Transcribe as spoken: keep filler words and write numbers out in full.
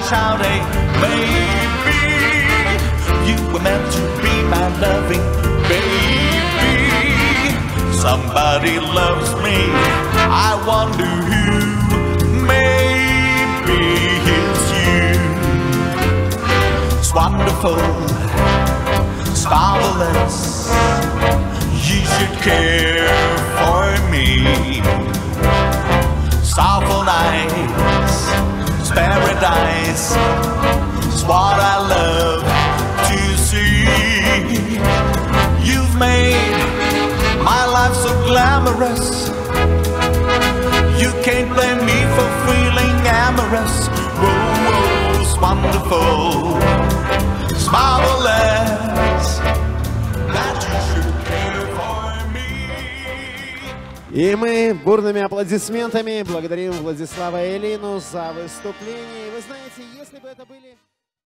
shouting, maybe you were meant to be my loving baby. Somebody loves me, I wonder who. Maybe it's you. It's wonderful, it's marvelous. You should care for me. Soulful nights, it's paradise. It's what I love to see. You've made my life so glamorous. You can't blame me for feeling amorous. Whoa, whoa, it's wonderful, it's marvelous that you should care for me. И мы бурными аплодисментами благодарим Владислава и Эллину за выступление. И вы знаете, если бы это были...